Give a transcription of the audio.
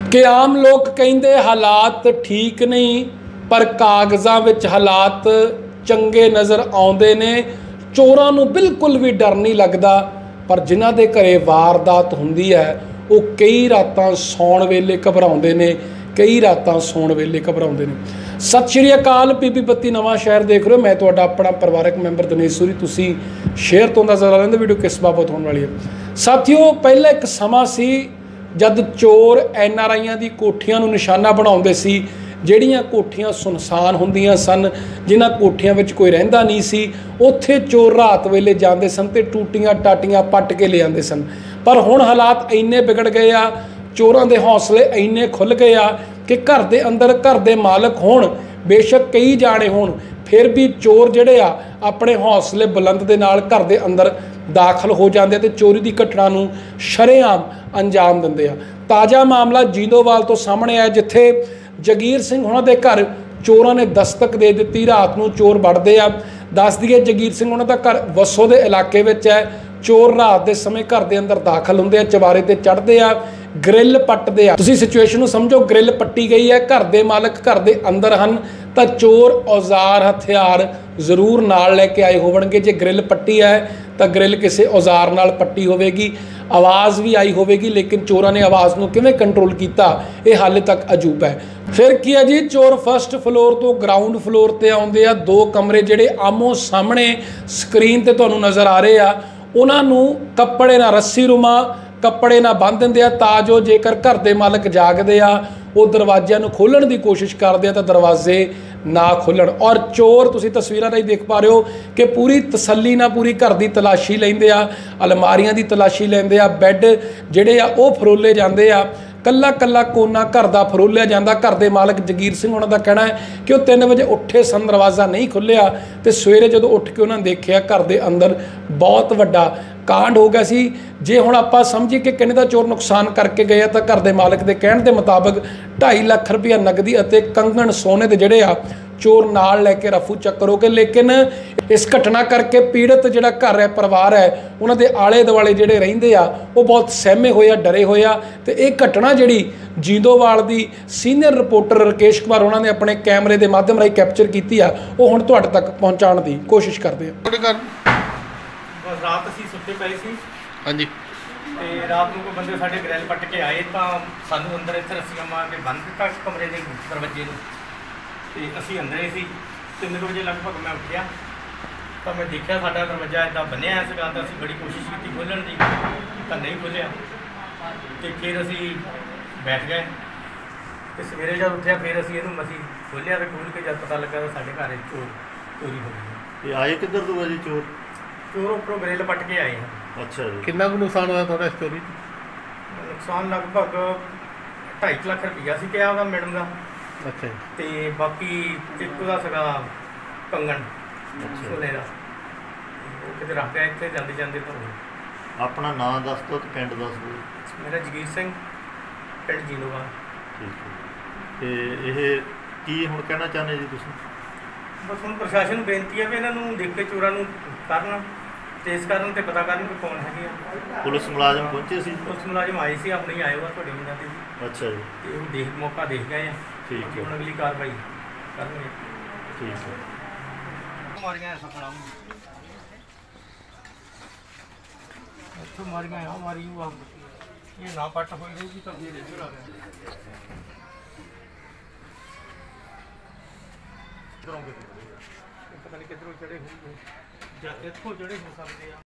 कि आम लोग कहिंदे हालात ठीक नहीं पर कागज़ां विच हालात चंगे नज़र आउंदे ने। चोरां नूं बिल्कुल भी डर नहीं लगदा, पर जिन्हां दे घरे वारदात हुंदी है वो कई रातां सौण वेले घबराउंदे ने, कई रातां सौण वेले घबराउंदे ने। सत श्री अकाल, पीपी बत्ती नवां शहर देख रहे हो। मैं तुहाडा अपना परिवारक मैंबर दिनेश सूरी। तुसीं शेयर तो अंदाज़ा ला लैंदे वीडियो किस बाबत होने वाली है। साथियों, पहला एक समा सी जद चोर NRIਆਂ ਦੀ ਕੋਠੀਆਂ ਨੂੰ ਨਿਸ਼ਾਨਾ ਬਣਾਉਂਦੇ ਸੀ, ਜਿਹੜੀਆਂ ਕੋਠੀਆਂ ਸੁਨਸਾਨ ਹੁੰਦੀਆਂ ਸਨ, ਜਿਨ੍ਹਾਂ ਕੋਠੀਆਂ ਵਿੱਚ ਕੋਈ ਰਹਿੰਦਾ ਨਹੀਂ ਸੀ, ਉੱਥੇ ਚੋਰ ਰਾਤ ਵੇਲੇ ਜਾਂਦੇ ਸਨ ਤੇ ਟੂਟੀਆਂ ਟਾਟੀਆਂ ਪੱਟ ਕੇ ਲੈ ਆਉਂਦੇ ਸਨ। ਪਰ ਹੁਣ ਹਾਲਾਤ ਇੰਨੇ ਵਿਗੜ ਗਏ ਆ, ਚੋਰਾਂ ਦੇ ਹੌਸਲੇ ਇੰਨੇ ਖੁੱਲ੍ਹ ਗਏ ਆ ਕਿ ਘਰ ਦੇ ਅੰਦਰ ਘਰ ਦੇ ਮਾਲਕ ਹੋਣ, ਬੇਸ਼ੱਕ ਕਈ ਜਾਣੇ ਹੋਣ, ਫਿਰ ਵੀ ਚੋਰ ਜਿਹੜੇ ਆ ਆਪਣੇ ਹੌਸਲੇ ਬੁਲੰਦ ਦੇ ਨਾਲ ਘਰ ਦੇ ਅੰਦਰ ਦਾਖਲ ਹੋ ਜਾਂਦੇ ਤੇ ਚੋਰੀ ਦੀ ਘਟਨਾ ਨੂੰ ਸ਼ਰੇਆਮ ਅੰਜਾਮ ਦਿੰਦੇ ਆ। ਤਾਜ਼ਾ ਮਾਮਲਾ ਜੀਂਦੋਵਾਲ ਤੋਂ ਸਾਹਮਣੇ ਆਇਆ, ਜਿੱਥੇ ਜਗੀਰ ਸਿੰਘ ਉਹਨਾਂ ਦੇ ਘਰ ਚੋਰਾਂ ਨੇ ਦਸਤਕ ਦੇ ਦਿੱਤੀ। ਰਾਤ ਨੂੰ ਚੋਰ ਵੜਦੇ ਆ। ਦੱਸ ਦਈਏ, ਜਗੀਰ ਸਿੰਘ ਉਹਨਾਂ ਦਾ ਘਰ ਵੱਸੋ ਦੇ ਇਲਾਕੇ ਵਿੱਚ ਹੈ। ਚੋਰ ਰਾਤ ਦੇ ਸਮੇਂ ਘਰ ਦੇ ਅੰਦਰ ਦਾਖਲ ਹੁੰਦੇ ਆ, ਚਵਾਰੇ ਤੇ ਚੜ੍ਹਦੇ ਆ, ਗ੍ਰਿਲ ਪੱਟਦੇ ਆ। ਤੁਸੀਂ ਸਿਚੁਏਸ਼ਨ ਨੂੰ ਸਮਝੋ, ਗ੍ਰਿਲ ਪੱਟੀ ਗਈ ਹੈ, ਘਰ ਦੇ ਮਾਲਕ ਘਰ ਦੇ ਅੰਦਰ ਹਨ, ਤਾਂ ਚੋਰ ਔਜ਼ਾਰ ਹਥਿਆਰ ਜ਼ਰੂਰ ਨਾਲ ਲੈ ਕੇ ਆਏ ਹੋਣਗੇ। ਜੇ ਗ੍ਰਿਲ ਪੱਟੀ ਹੈ ਤਾਂ ਗ੍ਰਿਲ ਕਿਸੇ ਔਜ਼ਾਰ ਨਾਲ ਪੱਟੀ ਹੋਵੇਗੀ, ਆਵਾਜ਼ ਵੀ ਆਈ ਹੋਵੇਗੀ, ਲੇਕਿਨ ਚੋਰਾਂ ਨੇ ਆਵਾਜ਼ ਨੂੰ ਕਿਵੇਂ ਕੰਟਰੋਲ ਕੀਤਾ ਇਹ ਹਾਲੇ ਤੱਕ ਅਜੂਬਾ ਹੈ। ਫਿਰ ਕੀ ਹੈ ਜੀ, ਚੋਰ ਫਸਟ ਫਲੋਰ ਤੋਂ ਗਰਾਊਂਡ ਫਲੋਰ ਤੇ ਆਉਂਦੇ ਆ। ਦੋ ਕਮਰੇ ਜਿਹੜੇ ਆਮੋ ਸਾਹਮਣੇ ਸਕਰੀਨ ਤੇ ਤੁਹਾਨੂੰ ਨਜ਼ਰ ਆ ਰਹੇ ਆ, ਉਹਨਾਂ ਨੂੰ ਕੱਪੜੇ ਨਾਲ ਰੱਸੀ ਰੁਮਾ ਕੱਪੜੇ ਨਾਲ ਬੰਨ੍ਹ ਦਿੰਦੇ ਆ, ਤਾਂ ਜੋ ਜੇਕਰ ਘਰ ਦੇ ਮਾਲਕ ਜਾਗਦੇ ਆ ਉਹ ਦਰਵਾਜ਼ਿਆਂ ਨੂੰ ਖੋਲ੍ਹਣ ਦੀ ਕੋਸ਼ਿਸ਼ ਕਰਦੇ ਆ ਤਾਂ ਦਰਵਾਜ਼ੇ ਨਾ ਖੁੱਲ੍ਹਣ। ਔਰ ਚੋਰ ਤੁਸੀਂ ਤਸਵੀਰਾਂ ਰਾਹੀਂ ਦੇਖ ਪਾ ਰਹੇ ਹੋ ਕਿ ਪੂਰੀ ਤਸੱਲੀ ਨਾਲ ਪੂਰੀ ਘਰ ਦੀ ਤਲਾਸ਼ੀ ਲੈਂਦੇ ਆ, ਅਲਮਾਰੀਆਂ ਦੀ ਤਲਾਸ਼ੀ ਲੈਂਦੇ ਆ, ਬੈੱਡ ਜਿਹੜੇ ਆ ਉਹ ਫਰੋਲੇ ਜਾਂਦੇ ਆ, ਕੱਲਾ ਕੱਲਾ ਕੋਨਾ ਘਰ ਦਾ ਫਰੋਲਿਆ ਜਾਂਦਾ। ਘਰ ਦੇ ਮਾਲਕ ਜਗੀਰ ਸਿੰਘ ਉਹਨਾਂ ਦਾ ਕਹਿਣਾ ਹੈ ਕਿ ਉਹ 3 ਵਜੇ ਉੱਠੇ ਸਨ, ਦਰਵਾਜ਼ਾ ਨਹੀਂ ਖੁੱਲ੍ਹਿਆ, ਤੇ ਸਵੇਰੇ ਜਦੋਂ ਉੱਠ ਕੇ ਉਹਨਾਂ ਨੇ ਦੇਖਿਆ ਘਰ ਦੇ ਅੰਦਰ ਬਹੁਤ ਵੱਡਾ ਕਾਂਡ ਹੋ ਗਿਆ ਸੀ। ਜੇ ਹੁਣ ਆਪਾਂ ਸਮਝੀਏ ਕਿ ਕਿੰਨੇ ਦਾ ਚੋਰ ਨੁਕਸਾਨ ਕਰਕੇ ਗਏ ਆ, ਤਾਂ ਘਰ ਦੇ ਮਾਲਕ ਦੇ ਕਹਿਣ ਦੇ ਮੁਤਾਬਕ 2.5 ਲੱਖ ਰੁਪਇਆ ਨਗਦੀ ਅਤੇ ਕੰਗਣ ਸੋਨੇ ਦੇ ਜਿਹੜੇ ਆ ਚੋਰ ਨਾਲ ਲੈ ਕੇ ਰਫੂ ਚੱਕਰ ਹੋ ਗਏ। ਲੇਕਿਨ ਇਸ ਘਟਨਾ ਕਰਕੇ ਪੀੜਤ ਜਿਹੜਾ ਘਰ ਹੈ, ਪਰਿਵਾਰ ਹੈ, ਉਹਨਾਂ ਦੇ ਆਲੇ ਦੁਆਲੇ ਜਿਹੜੇ ਰਹਿੰਦੇ ਆ ਉਹ ਬਹੁਤ ਸਹਿਮੇ ਹੋਏ ਆ, ਡਰੇ ਹੋਏ ਆ। ਤੇ ਇਹ ਘਟਨਾ ਜਿਹੜੀ ਜੀਂਦੋਵਾਲ ਦੀ ਸੀਨੀਅਰ ਰਿਪੋਰਟਰ ਰਕੇਸ਼ ਕੁਮਾਰ ਉਹਨਾਂ ਨੇ ਆਪਣੇ ਕੈਮਰੇ ਦੇ ਮਾਧਿਅਮ ਰਾਹੀਂ ਕੈਪਚਰ ਕੀਤੀ ਆ, ਉਹ ਹੁਣ ਤੁਹਾਡੇ ਤੱਕ ਪਹੁੰਚਾਉਣ ਦੀ ਕੋਸ਼ਿਸ਼ ਕਰਦੇ ਆ। ਰਾਤ ਅਸੀਂ ਸੁੱਤੇ ਪਏ ਸੀ। ਹਾਂਜੀ। ਤੇ ਰਾਤ ਨੂੰ ਕੋਈ ਬੰਦੇ ਸਾਡੇ ਗ੍ਰਿਲ ਪੱਟ ਕੇ ਆਏ ਤਾਂ ਸਾਨੂੰ ਅੰਦਰ ਇੱਥੇ ਰੱਸੀਆਂ ਮਾਰ ਕੇ ਬੰਨ੍ਹ ਦਿੱਤਾ ਕਮਰੇ ਦੇ ਦਰਵਾਜ਼ੇ ਨੂੰ, ਤੇ ਅਸੀਂ ਅੰਦਰੇ ਸੀ। 3 ਵਜੇ ਲਗਭਗ ਮੈਂ ਉੱਠਿਆ ਤਾਂ ਮੈਂ ਦੇਖਿਆ ਸਾਡਾ ਦਰਵਾਜ਼ਾ ਇੱਦਾਂ ਬੰਨਿਆ ਸੀਗਾ, ਤਾਂ ਅਸੀਂ ਬੜੀ ਕੋਸ਼ਿਸ਼ ਕੀਤੀ ਖੋਲ੍ਹਣ ਦੀ, ਤਾਂ ਨਹੀਂ ਖੁੱਲ੍ਹਿਆ। ਤੇ ਫਿਰ ਅਸੀਂ ਬੈਠ ਗਏ ਤੇ ਸਵੇਰੇ ਜਦ ਉੱਠਿਆ ਫਿਰ ਅਸੀਂ ਇਹਨੂੰ ਮਸੀਂ ਖੋਲ੍ਹਿਆ, ਤੇ ਖੋਲ੍ਹ ਕੇ ਜਦ ਪਤਾ ਲੱਗਾ ਤਾਂ ਸਾਡੇ ਘਰ ਚੋਰੀ ਹੋ ਗਈ। ਇਹ ਆਏ ਕਿੱਧਰ ਤੋਂ ਆ ਜੀ ਚੋਰ? ਚੋਰ ਉੱਪਰੋਂ ਗ੍ਰਿਲ ਪੱਟ ਕੇ ਆਏ ਹਨ। ਅੱਛਾ ਜੀ। ਕਿੰਨਾ ਕੁ ਨੁਕਸਾਨ ਹੋਇਆ ਤੁਹਾਡਾ ਇਸ ਚੋਰੀ? ਨੁਕਸਾਨ ਲਗਭਗ 2.5 ਲੱਖ ਰੁਪਈਆ ਸੀ ਕਿਹਾ ਉਹਦਾ ਮੈਡਮ ਦਾ। ਅੱਛਾ ਜੀ। ਤੇ ਬਾਕੀ ਇੱਕ ਦਾ ਸੀਗਾ ਕੰਗਣ ਸੋਨੇ ਦਾ, ਉਹ ਕਿਤੇ ਰੱਖ ਗਿਆ ਇੱਥੇ ਜਾਂਦੇ ਜਾਂਦੇ ਤੋਂ। ਆਪਣਾ ਨਾਂ ਦੱਸ ਦਿਓ ਤੇ ਪਿੰਡ ਦੱਸ ਦਿਓ। ਮੇਰਾ ਜਗੀਰ ਸਿੰਘ, ਪਿੰਡ ਜੀਂਦੋਵਾਲ। ਠੀਕ ਹੈ। ਤੇ ਇਹ ਕੀ ਹੁਣ ਕਹਿਣਾ ਚਾਹੁੰਦੇ ਜੀ ਤੁਸੀਂ? ਬਸ ਹੁਣ ਪ੍ਰਸ਼ਾਸਨ ਨੂੰ ਬੇਨਤੀ ਹੈ ਵੀ ਇਹਨਾਂ ਨੂੰ ਦੇਖ ਕੇ ਚੋਰਾਂ ਨੂੰ ਕਰਨ, ਟ੍ਰੇਸ ਕਰਨ ਤੇ ਪਤਾ ਕਰਨ ਕਿ ਕੌਣ ਹੈਗੇ ਆ। ਪੁਲਿਸ ਮੁਲਾਜ਼ਮ ਪਹੁੰਚੇ ਸੀ? ਪੁਲਿਸ ਮੁਲਾਜ਼ਮ ਆਏ ਸੀ, ਆਪਣੇ ਹੀ ਆਏ ਹੋਆ ਤੁਹਾਡੇ ਮੁੰਡਿਆਂ 'ਤੇ ਜੀ। ਅੱਛਾ ਜੀ। ਤੇ ਉਹ ਮੌਕਾ ਦੇਖ ਗਏ ਆ। ਠੀਕ ਹੈ। ਹੁਣ ਅਗਲੀ ਕਾਰਵਾਈ ਕਰਨਗੇ। ਠੀਕ ਹੈ। ਮਾਰੀਆਂ ਸਖਣਾ ਇੱਥੋਂ ਮਾਰੀਆਂ ਆ, ਮਾਰੀ ਉਹ ਇਹ ਨਾ ਪੱਟ ਹੋਈ ਰਹੂਗੀ ਤਾਂ ਫਿਰ ਇੱਧਰ ਆ ਗਿਆ। ਪਤਾ ਨਹੀਂ ਕਿੱਧਰੋਂ ਚੜੇ ਹੋਣਗੇ ਜਾਂ ਇੱਥੋਂ ਚੜੇ ਹੋ ਸਕਦੇ ਆ।